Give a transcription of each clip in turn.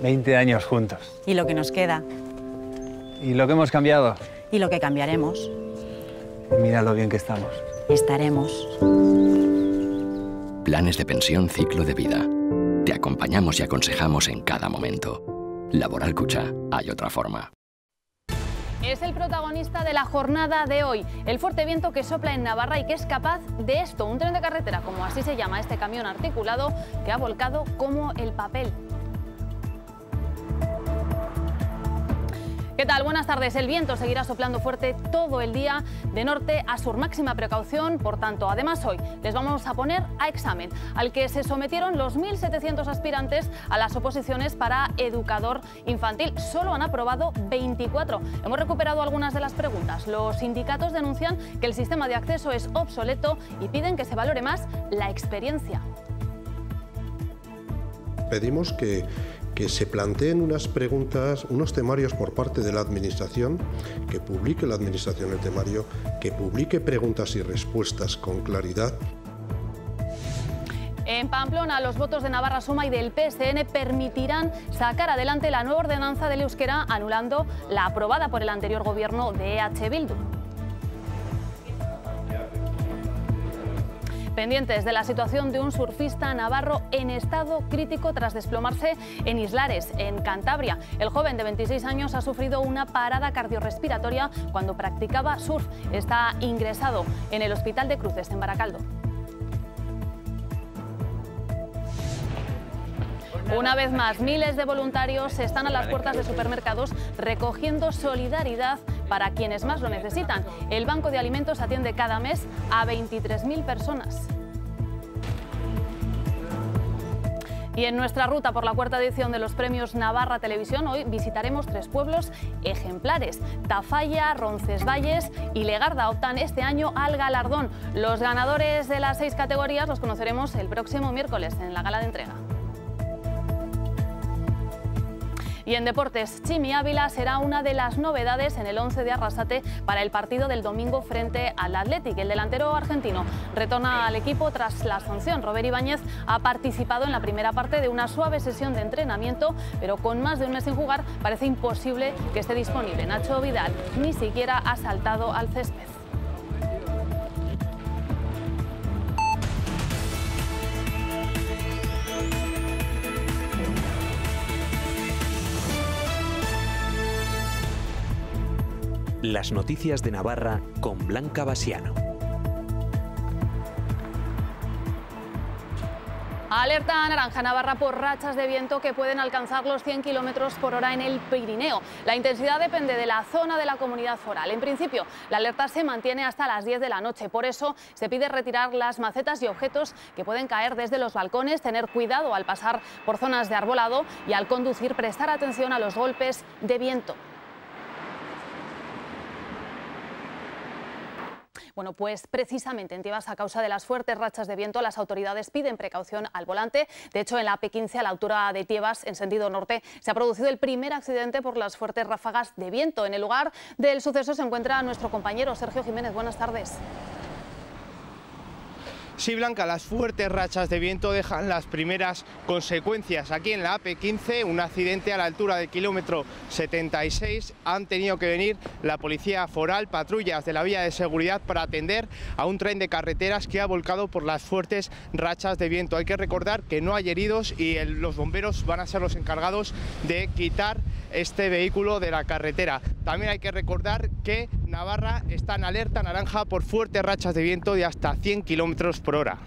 20 años juntos. Y lo que nos queda. Y lo que hemos cambiado. Y lo que cambiaremos. Y mira lo bien que estamos. Estaremos. Planes de pensión ciclo de vida. Te acompañamos y aconsejamos en cada momento. Laboral Kutxa, hay otra forma. Es el protagonista de la jornada de hoy, el fuerte viento que sopla en Navarra y que es capaz de esto, un tren de carretera, como así se llama este camión articulado, que ha volcado como el papel. ¿Qué tal? Buenas tardes. El viento seguirá soplando fuerte todo el día de norte a sur. Máxima precaución, por tanto. Además, hoy les vamos a poner a examen, al que se sometieron los 1.700 aspirantes a las oposiciones para educador infantil. Solo han aprobado 24. Hemos recuperado algunas de las preguntas. Los sindicatos denuncian que el sistema de acceso es obsoleto y piden que se valore más la experiencia. Pedimos que se planteen unas preguntas, unos temarios por parte de la Administración, que publique la Administración el temario, que publique preguntas y respuestas con claridad. En Pamplona, los votos de Navarra Suma y del PSN permitirán sacar adelante la nueva ordenanza del euskera, anulando la aprobada por el anterior gobierno de EH Bildu. Pendientes de la situación de un surfista navarro en estado crítico tras desplomarse en Islares, en Cantabria. El joven de 26 años ha sufrido una parada cardiorrespiratoria cuando practicaba surf. Está ingresado en el Hospital de Cruces, en Baracaldo. Una vez más, miles de voluntarios están a las puertas de supermercados recogiendo solidaridad para quienes más lo necesitan. El Banco de Alimentos atiende cada mes a 23.000 personas. Y en nuestra ruta por la cuarta edición de los premios Navarra Televisión, hoy visitaremos 3 pueblos ejemplares. Tafalla, Roncesvalles y Legarda optan este año al galardón. Los ganadores de las 6 categorías los conoceremos el próximo miércoles en la gala de entrega. Y en deportes, Chimi Ávila será una de las novedades en el 11 de Arrasate para el partido del domingo frente al Athletic. El delantero argentino retorna al equipo tras la sanción. Robert Ibáñez ha participado en la primera parte de una suave sesión de entrenamiento, pero con más de un mes sin jugar parece imposible que esté disponible. Nacho Vidal ni siquiera ha saltado al césped. Las noticias de Navarra con Blanca Basiano. Alerta naranja Navarra por rachas de viento que pueden alcanzar los 100 km/h en el Pirineo. La intensidad depende de la zona de la comunidad foral. En principio, la alerta se mantiene hasta las 10 de la noche. Por eso, se pide retirar las macetas y objetos que pueden caer desde los balcones, tener cuidado al pasar por zonas de arbolado y al conducir prestar atención a los golpes de viento. Bueno, pues precisamente en Tiebas, a causa de las fuertes rachas de viento, las autoridades piden precaución al volante. De hecho, en la AP15, a la altura de Tiebas, en sentido norte, se ha producido el primer accidente por las fuertes ráfagas de viento. En el lugar del suceso se encuentra nuestro compañero Sergio Jiménez. Buenas tardes. Sí, Blanca, las fuertes rachas de viento dejan las primeras consecuencias. Aquí en la AP15, un accidente a la altura del kilómetro 76. Han tenido que venir la policía foral, patrullas de la vía de seguridad para atender a un tren de carreteras que ha volcado por las fuertes rachas de viento. Hay que recordar que no hay heridos y los bomberos van a ser los encargados de quitar este vehículo de la carretera. También hay que recordar que Navarra está en alerta naranja por fuertes rachas de viento de hasta 100 km/h.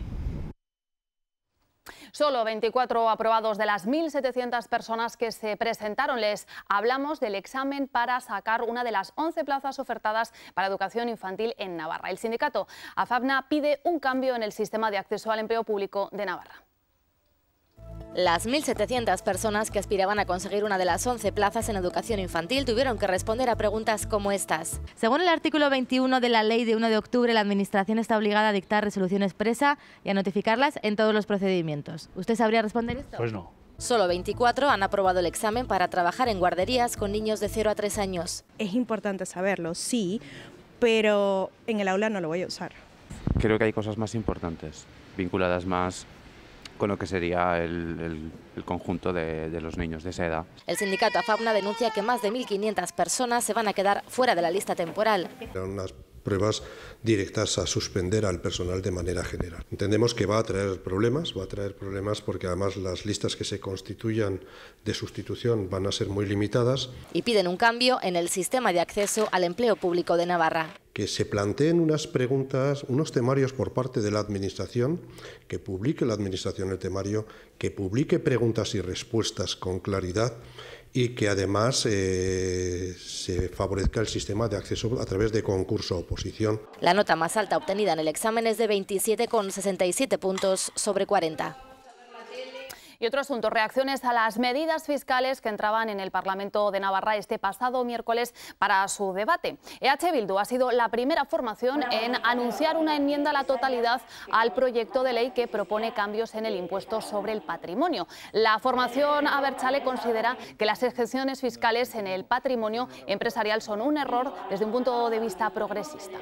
Solo 24 aprobados de las 1.700 personas que se presentaron. Les hablamos del examen para sacar una de las 11 plazas ofertadas para educación infantil en Navarra. El sindicato AFAPNA pide un cambio en el sistema de acceso al empleo público de Navarra. Las 1.700 personas que aspiraban a conseguir una de las 11 plazas en educación infantil tuvieron que responder a preguntas como estas. Según el artículo 21 de la Ley de 1 de octubre, la Administración está obligada a dictar resolución expresa y a notificarlas en todos los procedimientos. ¿Usted sabría responder esto? Pues no. Solo 24 han aprobado el examen para trabajar en guarderías con niños de 0 a 3 años. Es importante saberlo, sí, pero en el aula no lo voy a usar. Creo que hay cosas más importantes, vinculadas más con lo que sería el conjunto de los niños de esa edad. El sindicato AFAPNA denuncia que más de 1.500 personas se van a quedar fuera de la lista temporal. Eran unas pruebas directas a suspender al personal de manera general. Entendemos que va a traer problemas porque además las listas que se constituyan de sustitución van a ser muy limitadas. Y piden un cambio en el sistema de acceso al empleo público de Navarra. Que se planteen unas preguntas, unos temarios por parte de la Administración, que publique la Administración el temario, que publique preguntas y respuestas con claridad y que además se favorezca el sistema de acceso a través de concurso oposición. La nota más alta obtenida en el examen es de 27,67 puntos sobre 40. Y otro asunto, reacciones a las medidas fiscales que entraban en el Parlamento de Navarra este pasado miércoles para su debate. EH Bildu ha sido la primera formación en anunciar una enmienda a la totalidad al proyecto de ley que propone cambios en el impuesto sobre el patrimonio. La formación abertzale considera que las exenciones fiscales en el patrimonio empresarial son un error desde un punto de vista progresista.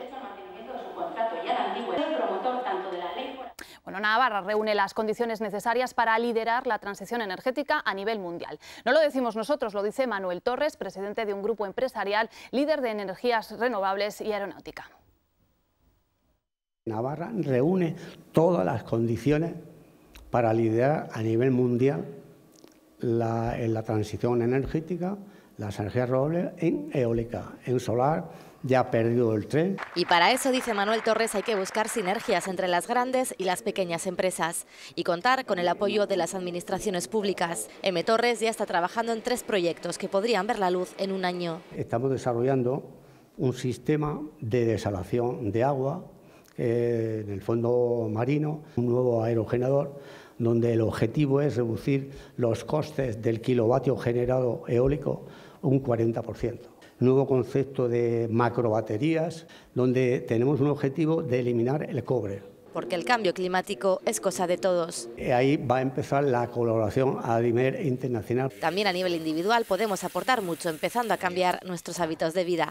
Bueno, Navarra reúne las condiciones necesarias para liderar la transición energética a nivel mundial. No lo decimos nosotros, lo dice Manuel Torres, presidente de un grupo empresarial, líder de energías renovables y aeronáutica. Navarra reúne todas las condiciones para liderar a nivel mundial en la transición energética, las energías renovables en eólica, en solar. Ya ha perdido el tren. Y para eso, dice Manuel Torres, hay que buscar sinergias entre las grandes y las pequeñas empresas y contar con el apoyo de las administraciones públicas. M. Torres ya está trabajando en 3 proyectos que podrían ver la luz en un año. Estamos desarrollando un sistema de desalación de agua en el fondo marino, un nuevo aerogenerador, donde el objetivo es reducir los costes del kilovatio generado eólico un 40%. Nuevo concepto de macrobaterías, donde tenemos un objetivo de eliminar el cobre. Porque el cambio climático es cosa de todos. Ahí va a empezar la colaboración a nivel internacional. También a nivel individual podemos aportar mucho, empezando a cambiar nuestros hábitos de vida.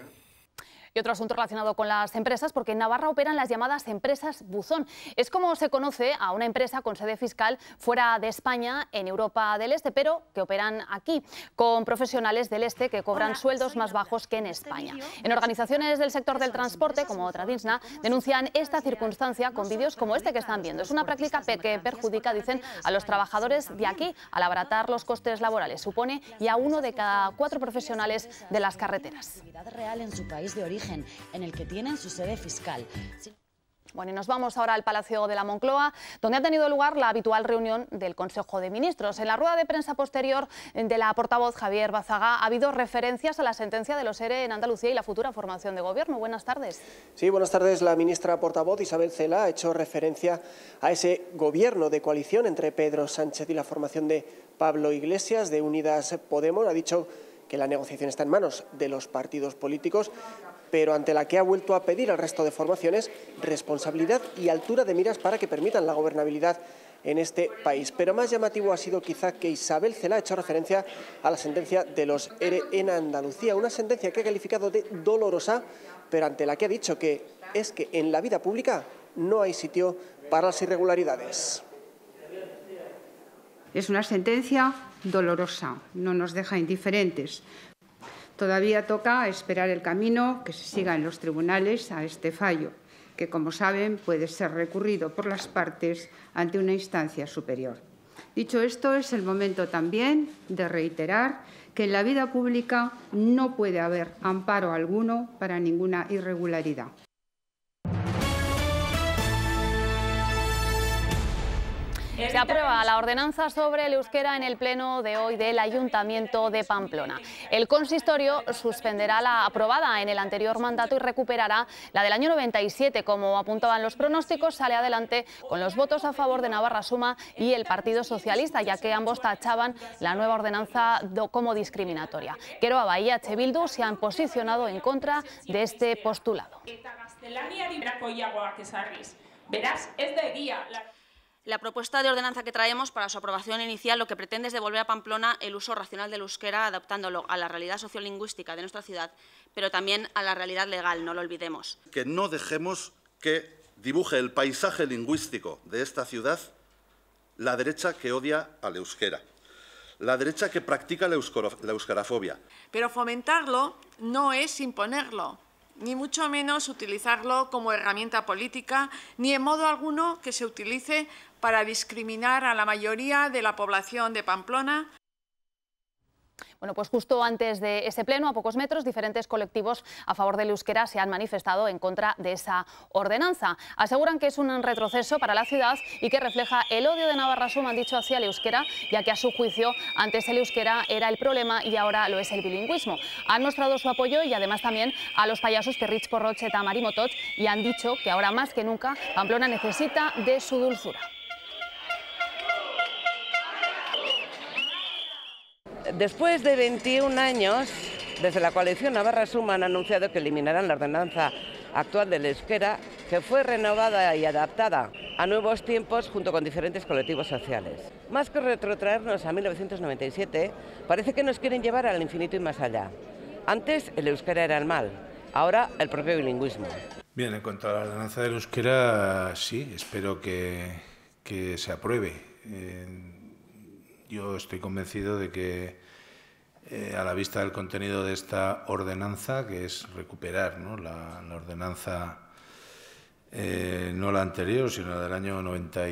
Y otro asunto relacionado con las empresas, porque en Navarra operan las llamadas empresas buzón. Es como se conoce a una empresa con sede fiscal fuera de España, en Europa del Este, pero que operan aquí, con profesionales del Este que cobran sueldos más bajos que en España. En organizaciones del sector del transporte, como Tradinsna, denuncian esta circunstancia con vídeos como este que están viendo. Es una práctica que perjudica, dicen, a los trabajadores de aquí al abaratar los costes laborales. Supone ya 1 de cada 4 profesionales de las carreteras. Real en su país de origen, en el que tienen su sede fiscal. Bueno, y nos vamos ahora al Palacio de la Moncloa, donde ha tenido lugar la habitual reunión del Consejo de Ministros. En la rueda de prensa posterior de la portavoz Javier Bazaga ha habido referencias a la sentencia de los ERE en Andalucía y la futura formación de gobierno. Buenas tardes. Sí, buenas tardes. La ministra portavoz Isabel Cela ha hecho referencia a ese gobierno de coalición entre Pedro Sánchez y la formación de Pablo Iglesias de Unidas Podemos. Ha dicho que la negociación está en manos de los partidos políticos, pero ante la que ha vuelto a pedir al resto de formaciones responsabilidad y altura de miras para que permitan la gobernabilidad en este país. Pero más llamativo ha sido quizá que Isabel Cela ha hecho referencia a la sentencia de los ERE en Andalucía, una sentencia que ha calificado de dolorosa, pero ante la que ha dicho que es que en la vida pública no hay sitio para las irregularidades. Es una sentencia dolorosa, no nos deja indiferentes. Todavía toca esperar el camino que se siga en los tribunales a este fallo, que, como saben, puede ser recurrido por las partes ante una instancia superior. Dicho esto, es el momento también de reiterar que en la vida pública no puede haber amparo alguno para ninguna irregularidad. Se aprueba la ordenanza sobre el euskera en el pleno de hoy del Ayuntamiento de Pamplona. El consistorio suspenderá la aprobada en el anterior mandato y recuperará la del año 97. Como apuntaban los pronósticos, sale adelante con los votos a favor de Navarra Suma y el Partido Socialista, ya que ambos tachaban la nueva ordenanza como discriminatoria. Geroa y EH Bildu se han posicionado en contra de este postulado. La propuesta de ordenanza que traemos para su aprobación inicial lo que pretende es devolver a Pamplona el uso racional del euskera, adaptándolo a la realidad sociolingüística de nuestra ciudad, pero también a la realidad legal, no lo olvidemos. Que no dejemos que dibuje el paisaje lingüístico de esta ciudad la derecha que odia al euskera, la derecha que practica la euskarafobia. Pero fomentarlo no es imponerlo, ni mucho menos utilizarlo como herramienta política, ni en modo alguno que se utilice para discriminar a la mayoría de la población de Pamplona. Bueno, pues justo antes de ese pleno, a pocos metros, diferentes colectivos a favor del euskera se han manifestado en contra de esa ordenanza. Aseguran que es un retroceso para la ciudad y que refleja el odio de Navarra Sum, han dicho, hacia el euskera, ya que a su juicio antes el euskera era el problema y ahora lo es el bilingüismo. Han mostrado su apoyo y además también a los payasos Perrich Porroch eta Marimotot y han dicho que ahora más que nunca Pamplona necesita de su dulzura. Después de 21 años, desde la coalición Navarra Sum han anunciado que eliminarán la ordenanza actual del euskera, que fue renovada y adaptada a nuevos tiempos junto con diferentes colectivos sociales. Más que retrotraernos a 1997, parece que nos quieren llevar al infinito y más allá. Antes el euskera era el mal, ahora el propio bilingüismo. Bien, en cuanto a la ordenanza del euskera, sí, espero que se apruebe. Yo estoy convencido de que a la vista del contenido de esta ordenanza, que es recuperar, ¿no?, la ordenanza, no la anterior, sino la del año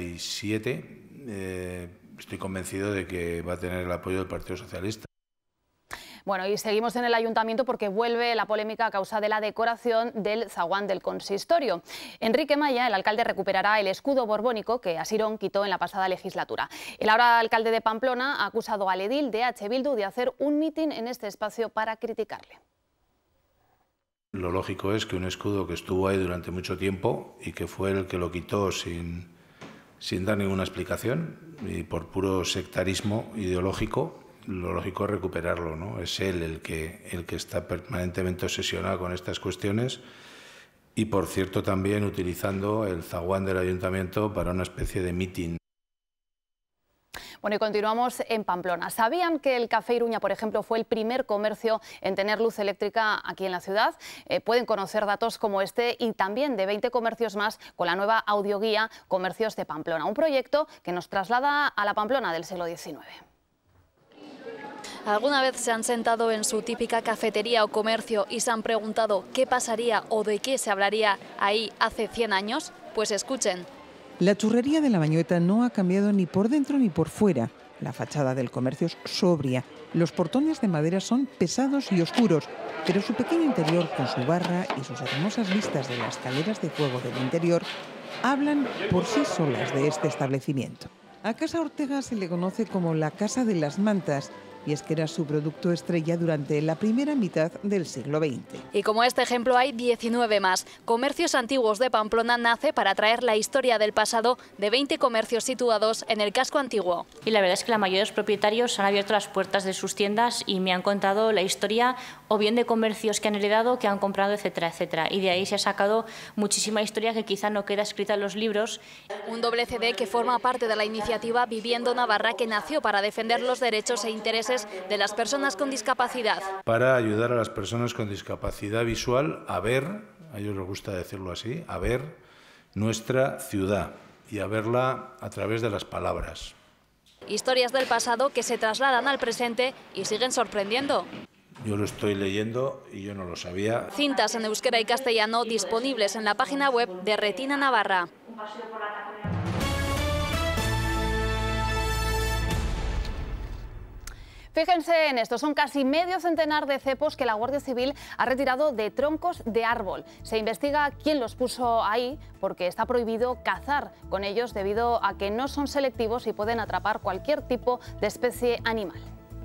97, estoy convencido de que va a tener el apoyo del Partido Socialista. Bueno, y seguimos en el Ayuntamiento porque vuelve la polémica a causa de la decoración del zaguán del consistorio. Enrique Maya, el alcalde, recuperará el escudo borbónico que Asirón quitó en la pasada legislatura. El ahora alcalde de Pamplona ha acusado al edil de H. Bildu de hacer un mitin en este espacio para criticarle. Lo lógico es que un escudo que estuvo ahí durante mucho tiempo y que fue el que lo quitó sin dar ninguna explicación y por puro sectarismo ideológico, lo lógico es recuperarlo, ¿no? Es él el que está permanentemente obsesionado con estas cuestiones y, por cierto, también utilizando el zaguán del ayuntamiento para una especie de mitin. Bueno, y continuamos en Pamplona. ¿Sabían que el Café Iruña, por ejemplo, fue el primer comercio en tener luz eléctrica aquí en la ciudad? Pueden conocer datos como este y también de 20 comercios más con la nueva audioguía Comercios de Pamplona, un proyecto que nos traslada a la Pamplona del siglo XIX. ¿Alguna vez se han sentado en su típica cafetería o comercio y se han preguntado qué pasaría o de qué se hablaría ahí hace 100 años? Pues escuchen. La churrería de la Mañueta no ha cambiado ni por dentro ni por fuera. La fachada del comercio es sobria. Los portones de madera son pesados y oscuros, pero su pequeño interior, con su barra y sus hermosas vistas de las escaleras de fuego del interior, hablan por sí solas de este establecimiento. A Casa Ortega se le conoce como la Casa de las Mantas, y es que era su producto estrella durante la primera mitad del siglo XX. Y como este ejemplo hay 19 más. Comercios Antiguos de Pamplona nace para traer la historia del pasado de 20 comercios situados en el casco antiguo. Y la verdad es que la mayoría de los propietarios han abierto las puertas de sus tiendas y me han contado la historia o bien de comercios que han heredado, que han comprado, etcétera, etcétera. Y de ahí se ha sacado muchísima historia que quizá no queda escrita en los libros. Un doble CD que forma parte de la iniciativa Viviendo Navarra, que nació para defender los derechos e intereses de las personas con discapacidad. Para ayudar a las personas con discapacidad visual a ver, a ellos les gusta decirlo así, a ver nuestra ciudad y a verla a través de las palabras. Historias del pasado que se trasladan al presente y siguen sorprendiendo. Yo lo estoy leyendo y yo no lo sabía. Cintas en euskera y castellano disponibles en la página web de Retina Navarra. Fíjense en esto, son casi medio centenar de cepos que la Guardia Civil ha retirado de troncos de árbol. Se investiga quién los puso ahí porque está prohibido cazar con ellos debido a que no son selectivos y pueden atrapar cualquier tipo de especie animal.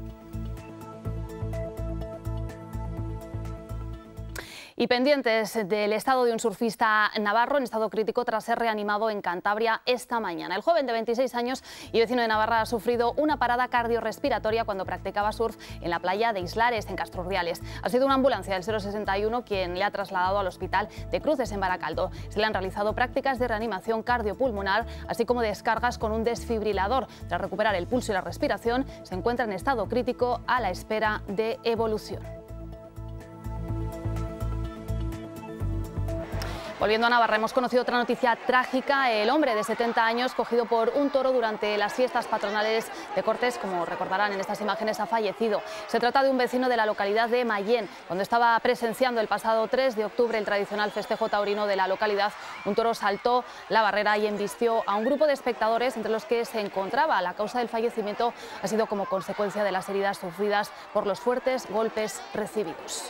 Y pendientes del estado de un surfista navarro en estado crítico tras ser reanimado en Cantabria esta mañana. El joven de 26 años y vecino de Navarra ha sufrido una parada cardiorrespiratoria cuando practicaba surf en la playa de Islares, en Castrurdiales. Ha sido una ambulancia del 061 quien le ha trasladado al hospital de Cruces en Baracaldo. Se le han realizado prácticas de reanimación cardiopulmonar, así como descargas con un desfibrilador. Tras recuperar el pulso y la respiración, se encuentra en estado crítico a la espera de evolución. Volviendo a Navarra, hemos conocido otra noticia trágica. El hombre de 70 años, cogido por un toro durante las fiestas patronales de Cortes, como recordarán en estas imágenes, ha fallecido. Se trata de un vecino de la localidad de Mayén, donde estaba presenciando el pasado 3 de octubre el tradicional festejo taurino de la localidad. Un toro saltó la barrera y embistió a un grupo de espectadores, entre los que se encontraba. La causa del fallecimiento ha sido como consecuencia de las heridas sufridas por los fuertes golpes recibidos.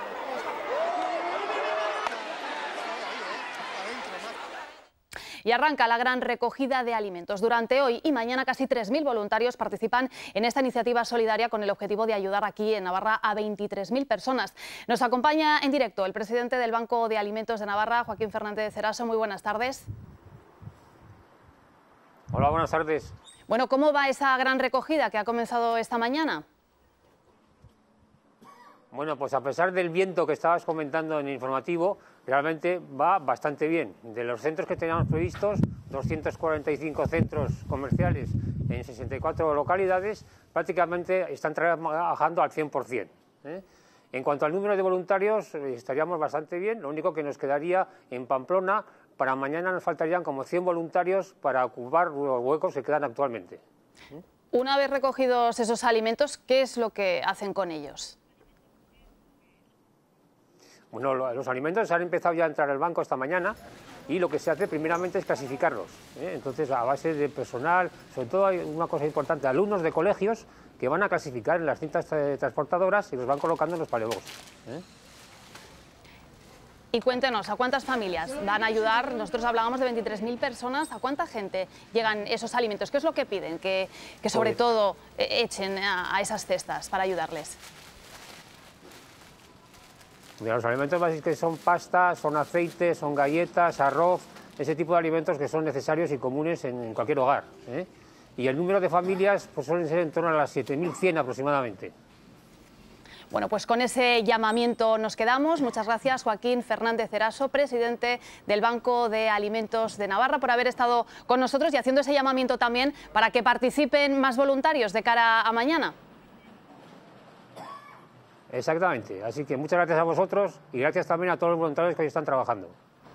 Y arranca la gran recogida de alimentos. Durante hoy y mañana casi 3.000 voluntarios participan en esta iniciativa solidaria con el objetivo de ayudar aquí en Navarra a 23.000 personas. Nos acompaña en directo el presidente del Banco de Alimentos de Navarra, Joaquín Fernández Ceraso. Muy buenas tardes. Hola, buenas tardes. Bueno, ¿cómo va esa gran recogida que ha comenzado esta mañana? Bueno, pues a pesar del viento que estabas comentando en el informativo, realmente va bastante bien. De los centros que teníamos previstos, 245 centros comerciales en 64 localidades, prácticamente están trabajando al 100%. En cuanto al número de voluntarios, estaríamos bastante bien. Lo único que nos quedaría en Pamplona, para mañana nos faltarían como 100 voluntarios para ocupar los huecos que quedan actualmente. Una vez recogidos esos alimentos, ¿qué es lo que hacen con ellos? Bueno, los alimentos han empezado ya a entrar al banco esta mañana y lo que se hace primeramente es clasificarlos. Entonces, a base de personal, sobre todo hay una cosa importante, alumnos de colegios que van a clasificar en las cintas transportadoras y los van colocando en los palebox. Y cuéntenos, ¿a cuántas familias van a ayudar? Nosotros hablábamos de 23.000 personas. ¿A cuánta gente llegan esos alimentos? ¿Qué es lo que piden? Que sobre todo echen a esas cestas para ayudarles. Los alimentos básicos que son pastas, son aceites, son galletas, arroz, ese tipo de alimentos que son necesarios y comunes en cualquier hogar. Y el número de familias pues suelen ser en torno a las 7.100 aproximadamente. Bueno, pues con ese llamamiento nos quedamos. Muchas gracias, Joaquín Fernández Ceraso, presidente del Banco de Alimentos de Navarra, por haber estado con nosotros y haciendo ese llamamiento también para que participen más voluntarios de cara a mañana. Exactamente, así que muchas gracias a vosotros y gracias también a todos los voluntarios que hoy están trabajando.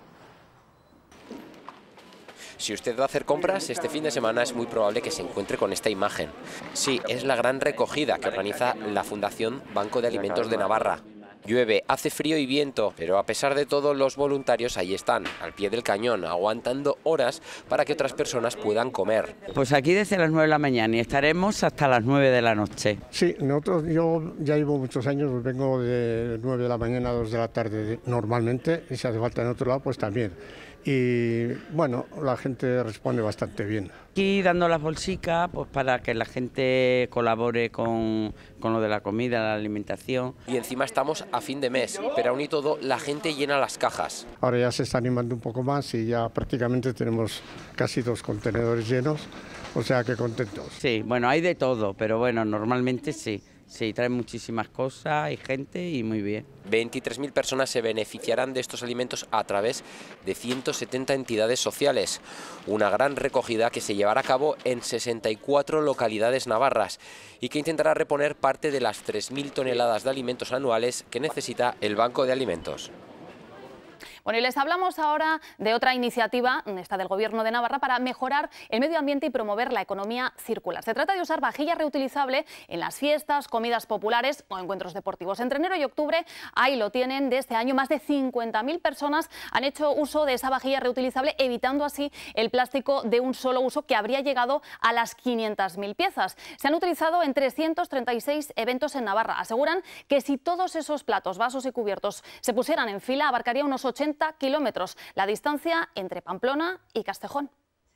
Si usted va a hacer compras este fin de semana es muy probable que se encuentre con esta imagen. Sí, es la gran recogida que organiza la Fundación Banco de Alimentos de Navarra. Llueve, hace frío y viento, pero a pesar de todo los voluntarios ahí están, al pie del cañón, aguantando horas para que otras personas puedan comer. Pues aquí desde las 9 de la mañana y estaremos hasta las 9 de la noche. Sí, yo ya llevo muchos años, vengo de 9 de la mañana a 2 de la tarde normalmente, y si hace falta en otro lado pues también. Y bueno, la gente responde bastante bien. Aquí dando las bolsicas pues para que la gente colabore con lo de la comida, la alimentación. Y encima estamos a fin de mes, pero aún y todo la gente llena las cajas. Ahora ya se está animando un poco más y ya prácticamente tenemos casi 2 contenedores llenos, o sea que contentos. Sí, bueno, hay de todo, pero bueno, normalmente sí. Sí, traen muchísimas cosas, hay gente y muy bien. 23.000 personas se beneficiarán de estos alimentos a través de 170 entidades sociales. Una gran recogida que se llevará a cabo en 64 localidades navarras y que intentará reponer parte de las 3.000 toneladas de alimentos anuales que necesita el Banco de Alimentos. Bueno, y les hablamos ahora de otra iniciativa, esta del Gobierno de Navarra, para mejorar el medio ambiente y promover la economía circular. Se trata de usar vajilla reutilizable en las fiestas, comidas populares o encuentros deportivos. Entre enero y octubre, ahí lo tienen, de este año, más de 50.000 personas han hecho uso de esa vajilla reutilizable, evitando así el plástico de un solo uso que habría llegado a las 500.000 piezas. Se han utilizado en 336 eventos en Navarra. Aseguran que si todos esos platos, vasos y cubiertos se pusieran en fila, abarcaría unos 80 kilómetros, la distancia entre Pamplona y Castejón.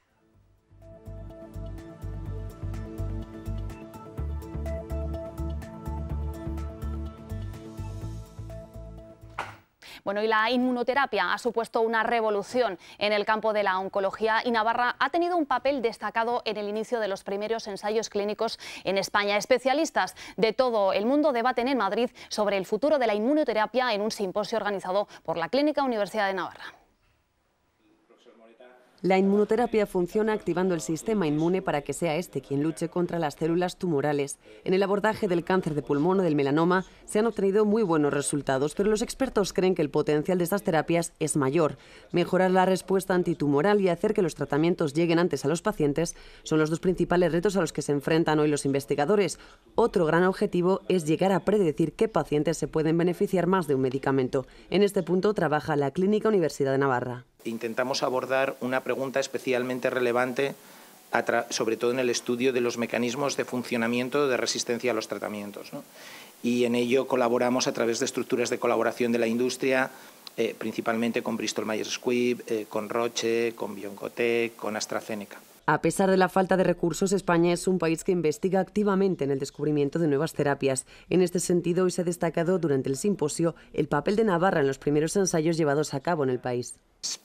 Bueno, y la inmunoterapia ha supuesto una revolución en el campo de la oncología y Navarra ha tenido un papel destacado en el inicio de los primeros ensayos clínicos en España. Especialistas de todo el mundo debaten en Madrid sobre el futuro de la inmunoterapia en un simposio organizado por la Clínica Universidad de Navarra. La inmunoterapia funciona activando el sistema inmune para que sea este quien luche contra las células tumorales. En el abordaje del cáncer de pulmón o del melanoma se han obtenido muy buenos resultados, pero los expertos creen que el potencial de estas terapias es mayor. Mejorar la respuesta antitumoral y hacer que los tratamientos lleguen antes a los pacientes son los dos principales retos a los que se enfrentan hoy los investigadores. Otro gran objetivo es llegar a predecir qué pacientes se pueden beneficiar más de un medicamento. En este punto trabaja la Clínica Universidad de Navarra. Intentamos abordar una pregunta especialmente relevante, sobre todo en el estudio de los mecanismos de funcionamiento de resistencia a los tratamientos, ¿no? Y en ello colaboramos a través de estructuras de colaboración de la industria, principalmente con Bristol Myers Squibb, con Roche, con BioNTech, con AstraZeneca. A pesar de la falta de recursos, España es un país que investiga activamente en el descubrimiento de nuevas terapias. En este sentido, hoy se ha destacado durante el simposio el papel de Navarra en los primeros ensayos llevados a cabo en el país.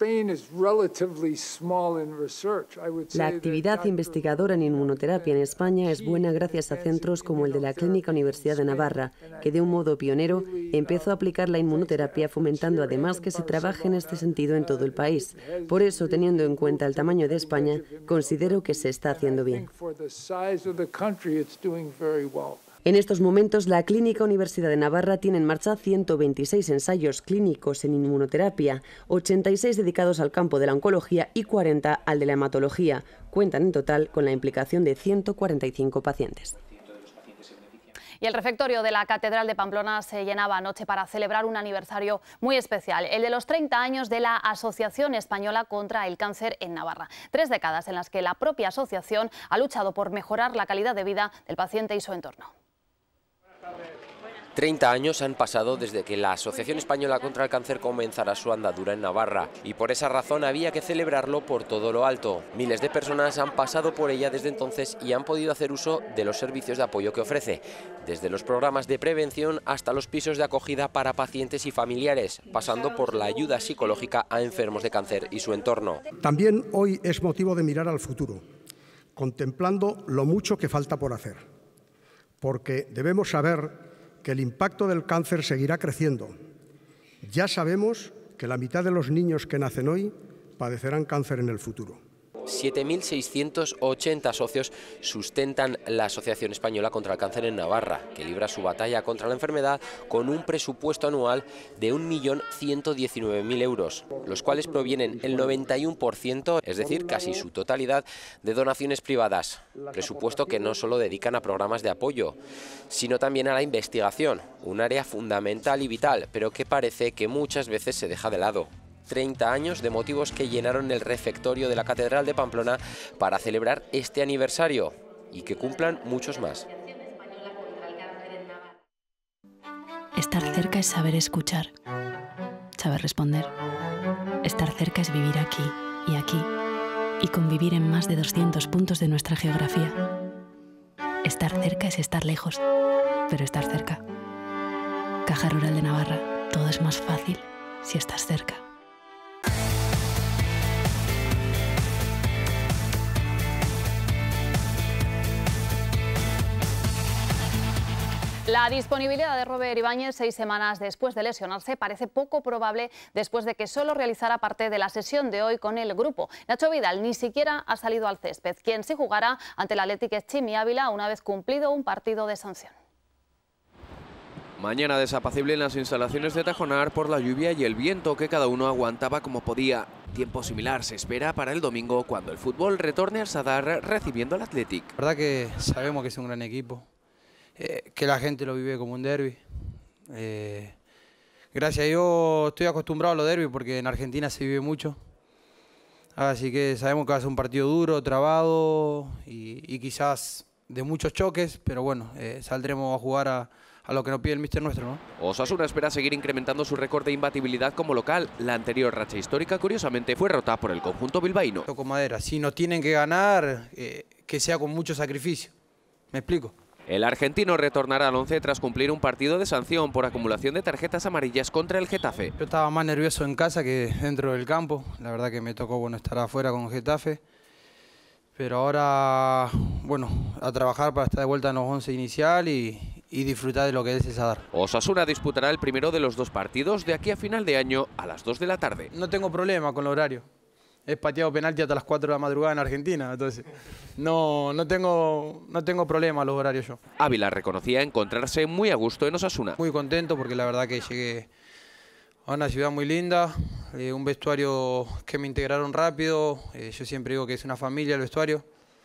La actividad investigadora en inmunoterapia en España es buena gracias a centros como el de la Clínica Universidad de Navarra, que de un modo pionero empezó a aplicar la inmunoterapia, fomentando además que se trabaje en este sentido en todo el país. Por eso, teniendo en cuenta el tamaño de España, considero que se está haciendo bien. En estos momentos, la Clínica Universidad de Navarra tiene en marcha 126 ensayos clínicos en inmunoterapia, 86 dedicados al campo de la oncología y 40 al de la hematología. Cuentan en total con la implicación de 145 pacientes. Y el refectorio de la Catedral de Pamplona se llenaba anoche para celebrar un aniversario muy especial, el de los 30 años de la Asociación Española contra el Cáncer en Navarra. 3 décadas en las que la propia asociación ha luchado por mejorar la calidad de vida del paciente y su entorno. 30 años han pasado desde que la Asociación Española contra el Cáncer comenzara su andadura en Navarra y por esa razón había que celebrarlo por todo lo alto. Miles de personas han pasado por ella desde entonces y han podido hacer uso de los servicios de apoyo que ofrece, desde los programas de prevención hasta los pisos de acogida para pacientes y familiares, pasando por la ayuda psicológica a enfermos de cáncer y su entorno. También hoy es motivo de mirar al futuro, contemplando lo mucho que falta por hacer, porque debemos saber que el impacto del cáncer seguirá creciendo. Ya sabemos que la mitad de los niños que nacen hoy padecerán cáncer en el futuro. 7.680 socios sustentan la Asociación Española contra el Cáncer en Navarra, que libra su batalla contra la enfermedad con un presupuesto anual de 1.119.000 euros, los cuales provienen el 91%, es decir, casi su totalidad, de donaciones privadas. Presupuesto que no solo dedican a programas de apoyo, sino también a la investigación, un área fundamental y vital, pero que parece que muchas veces se deja de lado. 30 años de motivos que llenaron el refectorio de la Catedral de Pamplona para celebrar este aniversario y que cumplan muchos más. Estar cerca es saber escuchar, saber responder. Estar cerca es vivir aquí y convivir en más de 200 puntos de nuestra geografía. Estar cerca es estar lejos, pero estar cerca. Caja Rural de Navarra, todo es más fácil si estás cerca. La disponibilidad de Robert Ibáñez 6 semanas después de lesionarse parece poco probable después de que solo realizara parte de la sesión de hoy con el grupo. Nacho Vidal ni siquiera ha salido al césped, quien sí jugará ante el Athletic es Chimi Ávila una vez cumplido un partido de sanción. Mañana desapacible en las instalaciones de Tajonar por la lluvia y el viento que cada uno aguantaba como podía. Tiempo similar se espera para el domingo cuando el fútbol retorne al Sadar recibiendo al Athletic. La verdad que sabemos que es un gran equipo. Que la gente lo vive como un derbi. Gracias a Dios estoy acostumbrado a los derbis porque en Argentina se vive mucho. Así que sabemos que va a ser un partido duro, trabado y quizás de muchos choques, pero bueno, saldremos a jugar a lo que nos pide el míster nuestro, ¿no? Osasuna espera seguir incrementando su récord de imbatibilidad como local. La anterior racha histórica, curiosamente, fue rota por el conjunto bilbaíno. Toco madera, si nos tienen que ganar, que sea con mucho sacrificio. ¿Me explico? El argentino retornará al 11 tras cumplir un partido de sanción por acumulación de tarjetas amarillas contra el Getafe. Yo estaba más nervioso en casa que dentro del campo. La verdad que me tocó estar afuera con Getafe. Pero ahora, a trabajar para estar de vuelta en los 11 inicial y disfrutar de lo que es el Sadar. Osasuna disputará el primero de los 2 partidos de aquí a final de año a las 2 de la tarde. No tengo problema con el horario. es pateado penalti hasta las 4 de la madrugada en Argentina, entonces no tengo problema a los horarios yo. Ávila reconocía encontrarse muy a gusto en Osasuna. Muy contento porque la verdad que llegué a una ciudad muy linda, un vestuario que me integraron rápido, yo siempre digo que es una familia el vestuario.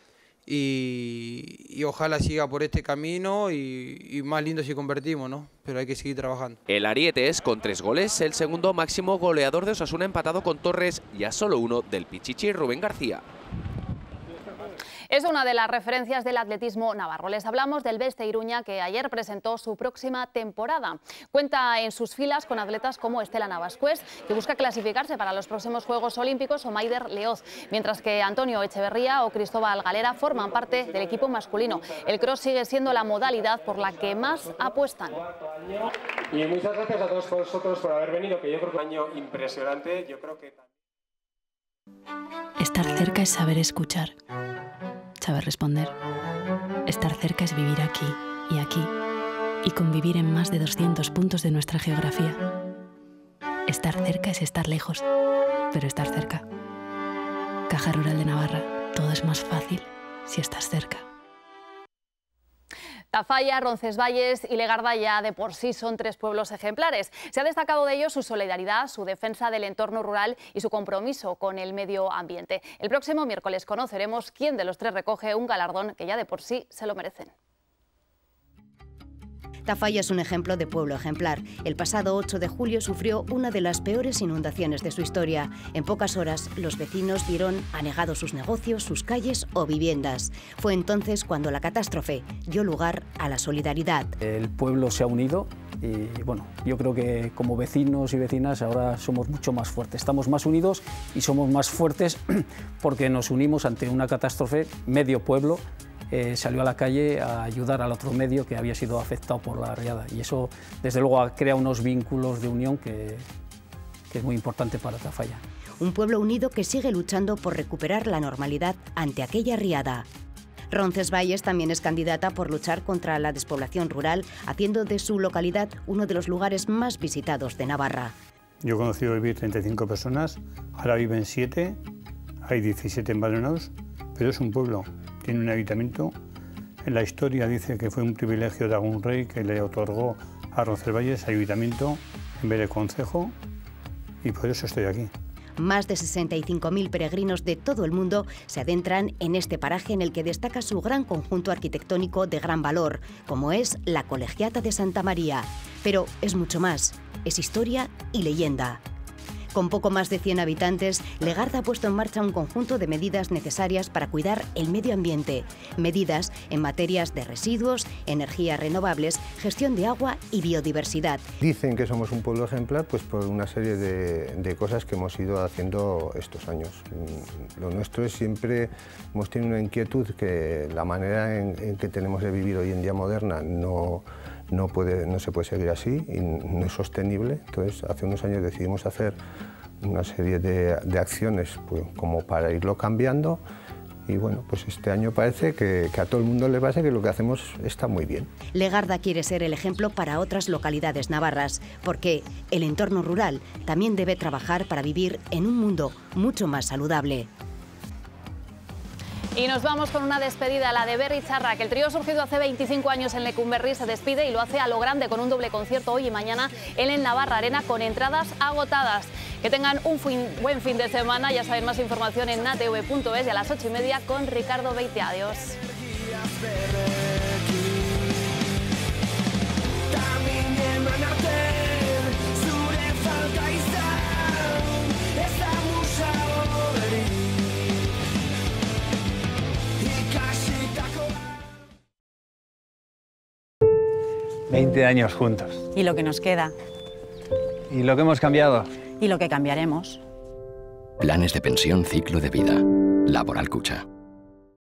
Y ojalá siga por este camino y más lindo si convertimos, ¿no? Pero hay que seguir trabajando. El ariete es, con 3 goles, el segundo máximo goleador de Osasuna, empatado con Torres y a solo uno del Pichichi Rubén García. Es una de las referencias del atletismo navarro. Les hablamos del Beste Iruña, que ayer presentó su próxima temporada. Cuenta en sus filas con atletas como Estela Navascués, que busca clasificarse para los próximos Juegos Olímpicos, o Maider Leoz, mientras que Antonio Echeverría o Cristóbal Galera forman parte del equipo masculino. El cross sigue siendo la modalidad por la que más apuestan. Y muchas gracias a todos vosotros por haber venido, que yo creo que es un año impresionante. Yo creo que... Estar cerca es saber escuchar, saber responder. Estar cerca es vivir aquí y convivir en más de 200 puntos de nuestra geografía. Estar cerca es estar lejos, pero estar cerca. Caja Rural de Navarra, todo es más fácil si estás cerca. Tafalla, Roncesvalles y Legarda ya de por sí son 3 pueblos ejemplares. Se ha destacado de ellos su solidaridad, su defensa del entorno rural y su compromiso con el medio ambiente. El próximo miércoles conoceremos quién de los 3 recoge un galardón que ya de por sí se lo merecen. Tafalla es un ejemplo de pueblo ejemplar. El pasado 8 de julio sufrió una de las peores inundaciones de su historia. En pocas horas, los vecinos vieron anegados sus negocios, sus calles o viviendas. Fue entonces cuando la catástrofe dio lugar a la solidaridad. El pueblo se ha unido y bueno, yo creo que como vecinos y vecinas ahora somos mucho más fuertes. Estamos más unidos y somos más fuertes porque nos unimos ante una catástrofe. Medio pueblo salió a la calle a ayudar al otro medio que había sido afectado por la riada, y eso desde luego crea unos vínculos de unión que es muy importante para Tafalla. Un pueblo unido que sigue luchando por recuperar la normalidad ante aquella riada. Roncesvalles también es candidata por luchar contra la despoblación rural, haciendo de su localidad uno de los lugares más visitados de Navarra. Yo he conocido vivir 35 personas, ahora viven 7, hay 17 empadronados, pero es un pueblo. Tiene un ayuntamiento. En la historia dice que fue un privilegio de algún rey que le otorgó a Roncesvalles ayuntamiento en vez de concejo, y por eso estoy aquí. Más de 65.000 peregrinos de todo el mundo se adentran en este paraje en el que destaca su gran conjunto arquitectónico de gran valor, como es la Colegiata de Santa María. Pero es mucho más, es historia y leyenda. Con poco más de 100 habitantes, Legarda ha puesto en marcha un conjunto de medidas necesarias para cuidar el medio ambiente. Medidas en materias de residuos, energías renovables, gestión de agua y biodiversidad. Dicen que somos un pueblo ejemplar pues por una serie de cosas que hemos ido haciendo estos años. Lo nuestro es siempre, hemos tenido una inquietud que la manera en que tenemos de vivir hoy en día moderna no se puede seguir así y no es sostenible. Entonces, hace unos años decidimos hacer una serie de acciones pues, como para irlo cambiando, y bueno, pues este año parece que a todo el mundo le parece que lo que hacemos está muy bien. Legarda quiere ser el ejemplo para otras localidades navarras, porque el entorno rural también debe trabajar para vivir en un mundo mucho más saludable. Y nos vamos con una despedida, la de Berri Charra, que el trío surgido hace 25 años en Lecumberri se despide y lo hace a lo grande con un doble concierto hoy y mañana en el Navarra Arena con entradas agotadas. Que tengan un buen fin de semana, ya saben, más información en natv.es y a las 8:30 con Ricardo Beitia. Adiós. ...20 años juntos. Y lo que nos queda. Y lo que hemos cambiado. Y lo que cambiaremos. Planes de pensión ciclo de vida. Laboral Cucha.